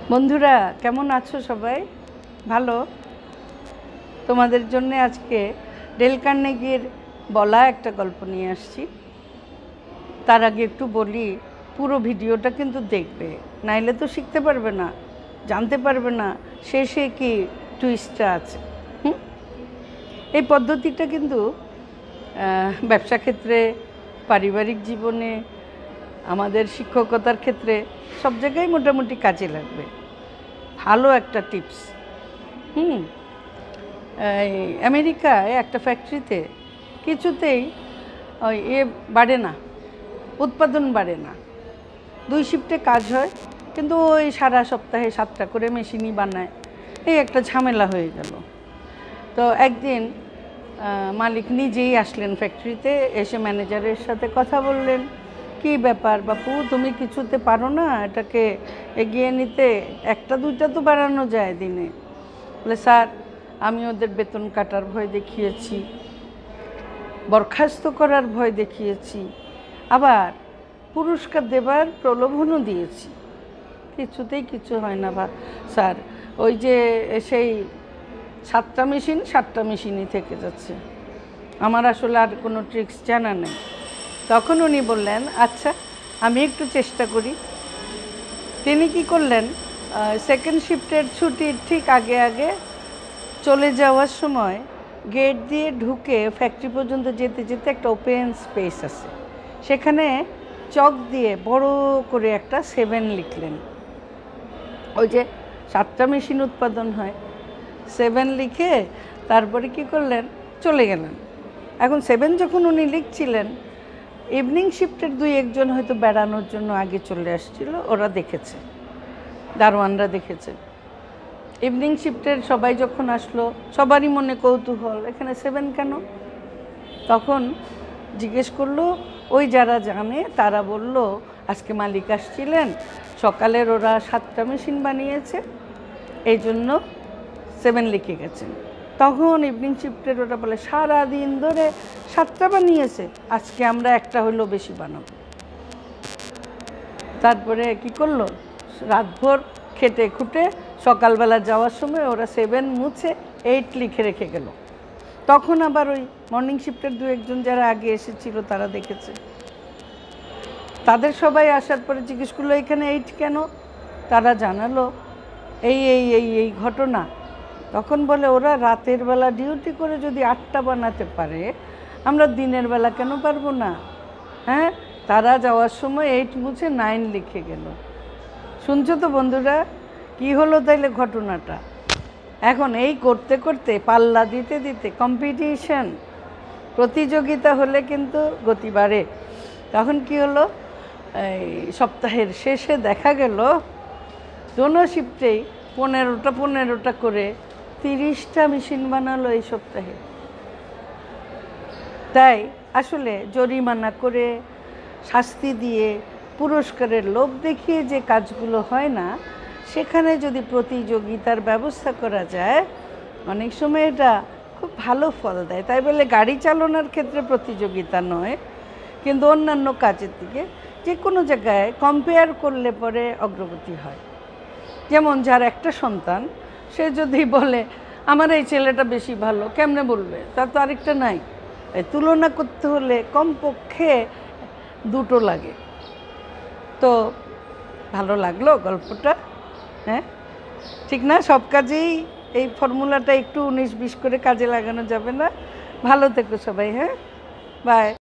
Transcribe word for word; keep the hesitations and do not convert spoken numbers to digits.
বন্ধুরা কেমন আছো সবাই? ভালো? তোমাদের জন্য আজকে ডেল কার্নেগির বলা একটা গল্প নিয়ে আসছি। তার আগে একটু বলি, পুরো ভিডিওটা কিন্তু দেখবে, নাইলে তো শিখতে পারবে না, জানতে পারবে না শেষে কি টুইস্টটা আছে। হুম এই পদ্ধতিটা কিন্তু ব্যবসা ক্ষেত্রে, পারিবারিক জীবনে, আমাদের শিক্ষকতার ক্ষেত্রে সব জায়গায় মোটামুটি কাজে লাগবে। ভালো একটা টিপস। হুম এই আমেরিকায় একটা ফ্যাক্টরিতে কিছুতেই ওই এ বাড়ে না, উৎপাদন বাড়ে না। দুই শিফটে কাজ হয়, কিন্তু ওই সারা সপ্তাহে সাতটা করে মেশিনই বানায়। এই একটা ঝামেলা হয়ে গেল। তো একদিন মালিক নিজেই আসলেন ফ্যাক্টরিতে, এসে ম্যানেজারের সাথে কথা বললেন, কি ব্যাপার বাপু, তুমি কিছুতে পারো না এটাকে এগিয়ে নিতে? একটা দুইটা তো বাড়ানো যায় দিনে। বলে, স্যার আমি ওদের বেতন কাটার ভয় দেখিয়েছি, বরখাস্ত করার ভয় দেখিয়েছি, আবার পুরস্কার দেবার প্রলোভনও দিয়েছি, কিছুতেই কিছু হয় না। বা স্যার ওই যে সেই সাতটা মেশিন সাতটা মেশিনই থেকে যাচ্ছে, আমার আসলে আর কোনো ট্রিক্স জানা নেই। তখন উনি বললেন, আচ্ছা আমি একটু চেষ্টা করি। তিনি কি করলেন, সেকেন্ড শিফটের ছুটির ঠিক আগে আগে চলে যাওয়ার সময় গেট দিয়ে ঢুকে ফ্যাক্টরি পর্যন্ত যেতে যেতে একটা ওপেন স্পেস আছে, সেখানে চক দিয়ে বড় করে একটা সেভেন লিখলেন। ওই যে সাতটা মেশিন উৎপাদন হয়, সেভেন লিখে তারপরে কি করলেন, চলে গেলেন। এখন সেভেন যখন উনি লিখছিলেন, ইভিনিং শিফটের দুই একজন হয়তো বেড়ানোর জন্য আগে চলে আসছিল, ওরা দেখেছে, দারোয়ানরা দেখেছে। ইভিনিং শিফটের সবাই যখন আসলো, সবারই মনে কৌতূহল, এখানে সেভেন কেন? তখন জিজ্ঞেস করলো, ওই যারা জানে তারা বলল আজকে মালিক আসছিলেন, সকালের ওরা সাতটা মেশিন বানিয়েছে, এই জন্য সেভেন লিখে গেছেন। তখন ইভিনিং শিফটের ওরা বলে, সারাদিন ধরে সাতটা বানিয়েছে, আজকে আমরা একটা হইলেও বেশি বানাবো। তারপরে কি করলো, রাতভর খেটে খুঁটে সকালবেলা যাওয়ার সময় ওরা সেভেন মুছে এইট লিখে রেখে গেল। তখন আবার ওই মর্নিং শিফটের দু একজন যারা আগে এসেছিল তারা দেখেছে, তাদের সবাই আসার পরে জিজ্ঞেস করলো, এখানে এইট কেন? তারা জানালো এই এই এই এই ঘটনা। তখন বলে, ওরা রাতের বেলা ডিউটি করে যদি আটটা বানাতে পারে, আমরা দিনের বেলা কেন পারবো না? হ্যাঁ, তারা যাওয়ার সময় এইট মুছে নাইন লিখে গেল। শুনছো তো বন্ধুরা, কি হলো তাইলে ঘটনাটা? এখন এই করতে করতে, পাল্লা দিতে দিতে, কম্পিটিশন, প্রতিযোগিতা হলে কিন্তু গতি বাড়ে। তখন কি হলো, এই সপ্তাহের শেষে দেখা গেল দোনো শিফটেই পনেরোটা পনেরোটা করে তিরিশটা মেশিন বানালো এই সপ্তাহে। তাই আসলে জরিমানা করে, শাস্তি দিয়ে, পুরস্কারের লোভ দেখিয়ে যে কাজগুলো হয় না, সেখানে যদি প্রতিযোগিতার ব্যবস্থা করা যায়, অনেক সময় এটা খুব ভালো ফল দেয়। তাই বলে গাড়ি চালানোর ক্ষেত্রে প্রতিযোগিতা নয়, কিন্তু অন্যান্য কাজের দিকে যে কোনো জায়গায় কম্পেয়ার করলে পরে অগ্রগতি হয়। যেমন যার একটা সন্তান, সে যদি বলে আমার এই ছেলেটা বেশি ভালো, কেমনে বলবে? তার তো আরেকটা নাই। এই তুলনা করতে হলে কমপক্ষে দুটো লাগে। তো ভালো লাগলো গল্পটা? হ্যাঁ, ঠিক না? সব কাজেই এই ফর্মুলাটা একটু উনিশ বিশ করে কাজে লাগানো যাবে না। ভালো থেকো সবাই। হ্যাঁ, বাই।